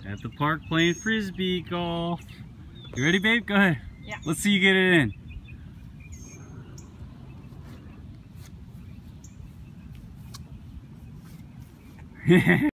At the park playing frisbee golf. You ready, babe? Go ahead. Yeah. Let's see you get it in.